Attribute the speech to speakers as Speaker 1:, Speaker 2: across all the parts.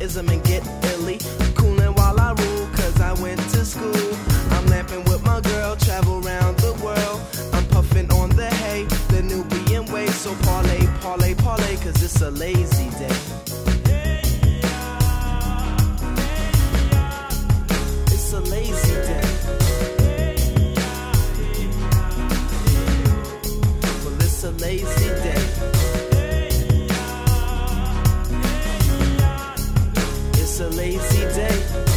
Speaker 1: ism and get illy. Coolin' while I rule, cause I went to school. I'm lamping with my girl, travel around the world. I'm puffing on the hay, the Nubian way. So parlay, parlay, parlay, cause it's a lazy day. It's a lazy day. Well, it's a lazy day. It's a lazy day.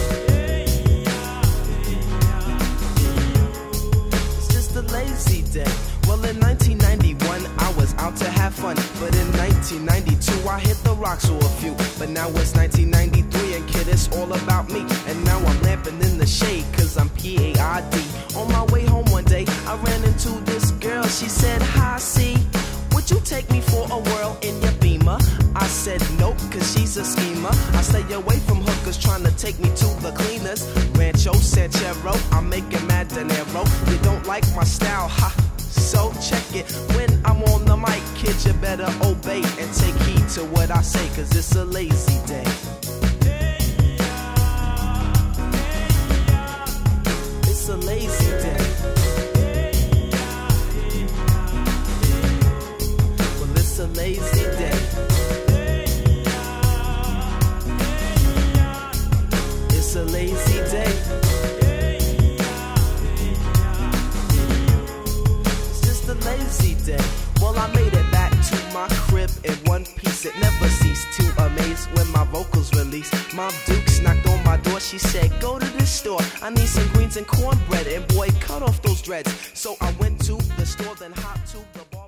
Speaker 1: It's just a lazy day. Well, in 1991, I was out to have fun. But in 1992, I hit the rocks for a few. But now it's 1993, and kid, it's all about me. And now I'm lamping in the shade, cause I'm P-A-I-D. On my way home one day, I ran into this girl. She said, hi, C, would you take me for a whirl in your Beamer? I said nope, cause she's a schemer. I stay away from hookers trying to take me to the cleaners. Rancho Sanchero, I'm making mad dinero. You don't like my style, ha, so check it. When I'm on the mic, kid, you better obey and take heed to what I say, cause it's a lazy day. It's a lazy day. Well, it's a lazy day. It's a lazy day. It's just a lazy day. Well, I made it back to my crib in one piece. It never ceased to amaze when my vocals release. Mom Dukes knocked on my door. She said, go to this store. I need some greens and cornbread. And boy, cut off those dreads. So I went to the store, then hopped to the bar.